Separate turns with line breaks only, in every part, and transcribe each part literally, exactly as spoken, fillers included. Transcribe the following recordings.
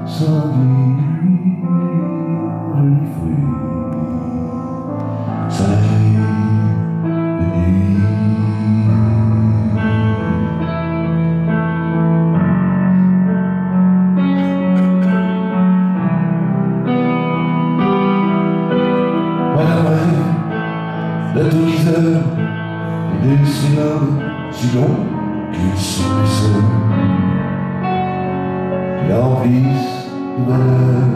sanguine, joli fruit, soleil de nuit. Madame l'atomiseur des syllabes si longs qu'ils sont les seuls qui la remplissent de valeur.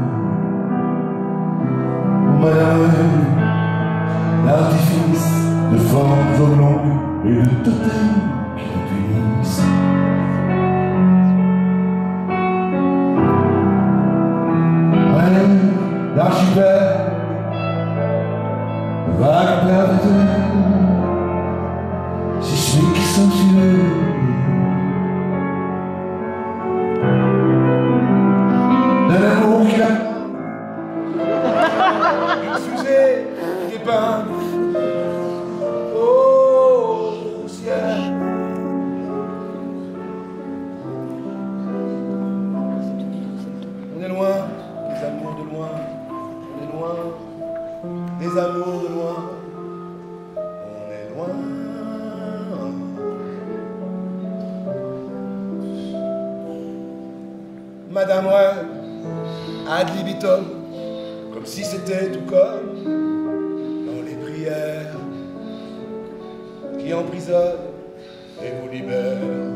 Madame, l'artifice de formes oblongues et de totems qui la punissent. Madame, l'archipel vague perpétuelle, sismique sensuelle. D'un amour qui a une fusée qui dépeint au ciel. On est loin des amours de loin, on est loin des amours de loin, on est loin. Madame Reine, ad libitum, comme si c'était tout comme dans les prières qui emprisonnent et vous libèrent.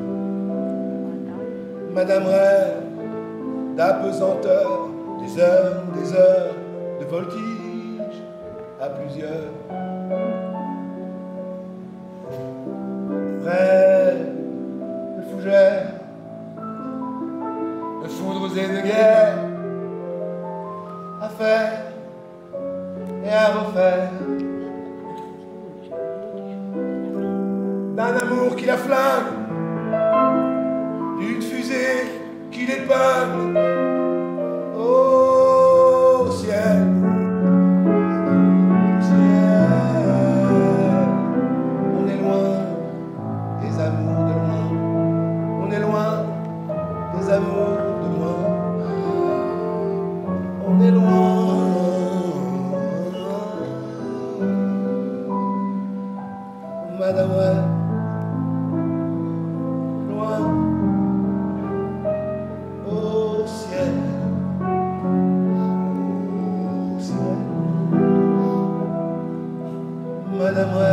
Madame Reine, d'apesanteur, des heures, des heures de voltige à plusieurs. Reine de fougères, de foudres et de guerre, à faire et à refaire, d'un amour qui la flingue, d'une fusée qui l'épingle au ciel. On est loin des amours de loin, on est loin des amours de loin, on est loin. Madame Reine, loin au ciel, au ciel. Madame Reine.